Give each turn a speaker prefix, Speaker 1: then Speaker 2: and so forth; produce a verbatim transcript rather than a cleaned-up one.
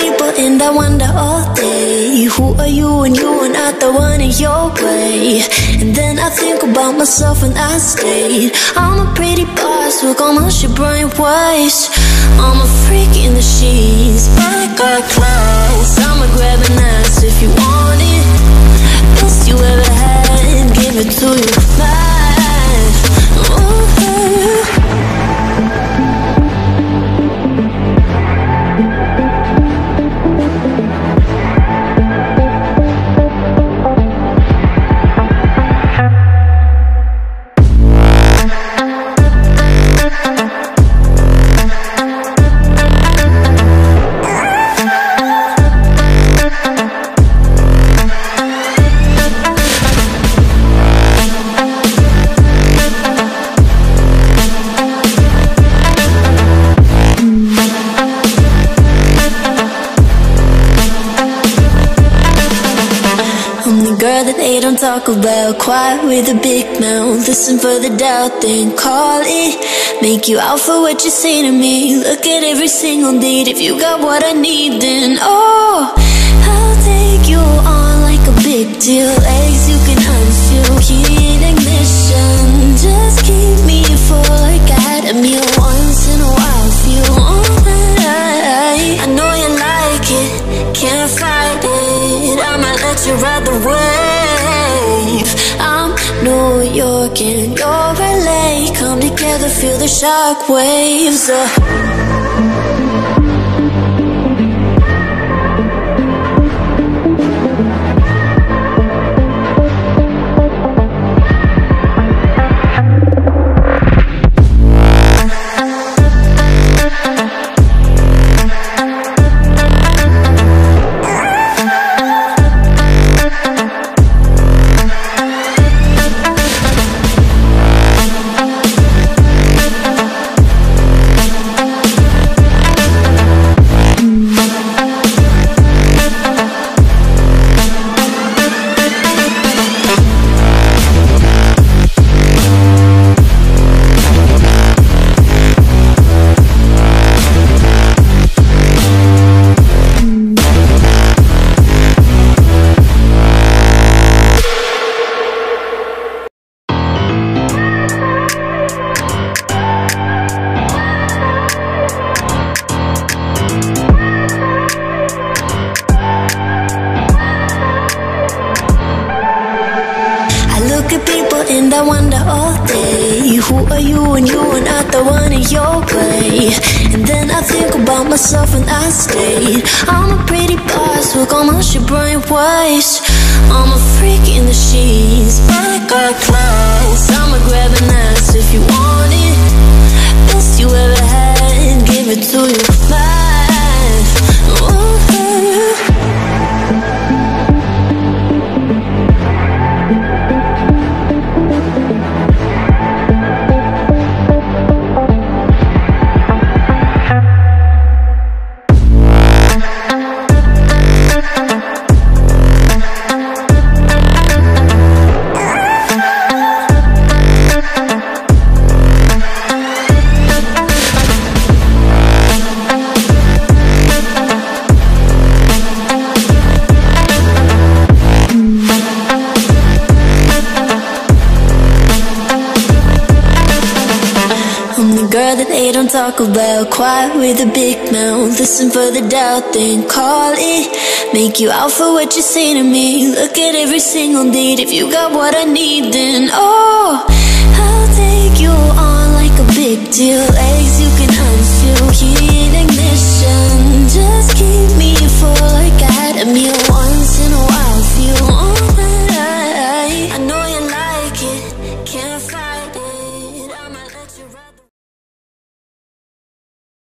Speaker 1: people and I wonder all day, who are you when you are not the one in your way? And then I think about myself when I stayed. I'm a pretty boss with almost your brain waves. I'm a freak in the sheets, but I got clothes. I'ma grab an ass if you want it. Best you ever had, give it to you fast. Ooh. They don't talk about, quiet with a big mouth. Listen for the doubt, then call it. Make you out for what you say to me. Look at every single date. If you got what I need, then oh, I'll take you on like a big deal. Legs you can unfeel, heat ignition. Just keep me full like I had a meal once in a while. Feel all that I, I know you like it, can't fight it. I might let you ride the wave. I'm New York and you're L A. Come together, feel the shock waves. uh. And I wonder all day, who are you when you are not the one in your way? And then I think about myself when I stayed. I'm a pretty boss with almost your brain waves. I'm a freak in the sheets, but I got clothes. I'ma grab an ass if you want it. Best you ever had, give it to you fast. Ooh. They don't talk about, quiet with a big mouth. Listen for the doubt, then call it. Make you out for what you say to me. Look at every single date. If you got what I need, then oh, I'll take you on like a big deal. Legs